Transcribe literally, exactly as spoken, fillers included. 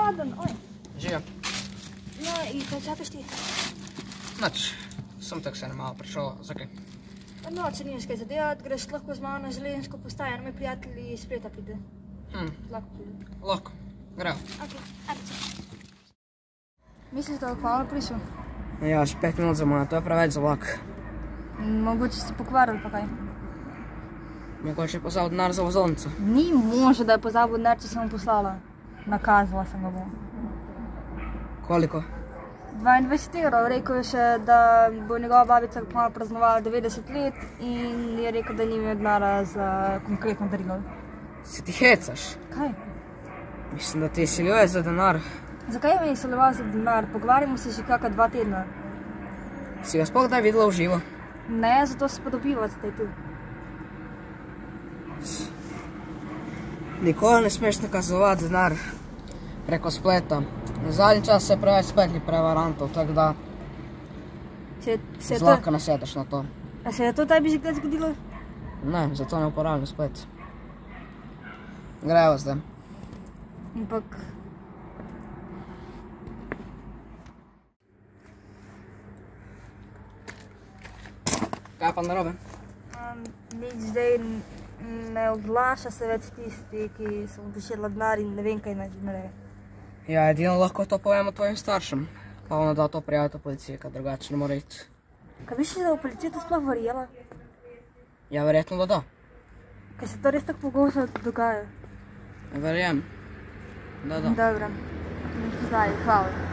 Mladen, oj. Živijo. No, in kaj čakaš ti? Nič, sem tako se malo prišel, zakaj? No, če nimaš kaj zadevat, greš lahko z mano na železniško postajo, moji prijatelji iz Spleta pride. Hm, Lahko pride. lahko, grejo. Ok, ajde. Misliš, da bo kmalo prišel? Ja, še pet minut zamuja, to je preveč za vlak. Mogoče si pokvaril pa kaj? Mogoče je pozabil denar za vozovnico. Ni može, da je pozabil denar, če sem mu poslala. Nakazala sem ga bo. Koliko? dvaindvajset evrov, rekel je še, da bo njegova babica kmalu praznovala devetdeset let in je rekel, da ni imel denara za konkretno darilo. Si ti hecaš? Kaj? Mislim, da ti izsiljuje za denar. Zakaj me je izsiljeval za denar? Pogovarjamo se že kakšna dva tedna. Si ga sploh kdaj videla v živo? Ne, zato se pa dobiva zdaj tu. Nikoli ne smeš nakazovati denar preko spleta. V zadnji čas se je preveč spletnih prevarantov, tako da zlahka nasedeš na to. A se je to tebi že kdaj zgodilo? Ne, zato ne uporabljam splet. Greva zdaj. Ampak... Kaj pa narobe? Nič zdaj ne oglaša se več tisti, ki so mu pošiljala denar in ne vem, kaj naj nareje. Ja, edino lahko to povemo tvojim staršem. Pa ona da to prijaviti v policiji, kad drugače ne mora iti. Kaj misliš, da v policiji to sploh verjela? Ja, verjetno da da. Kaj se to res tako pogosto dogaja? Verjem. Da, da. Dobro. Zdaj, hvala.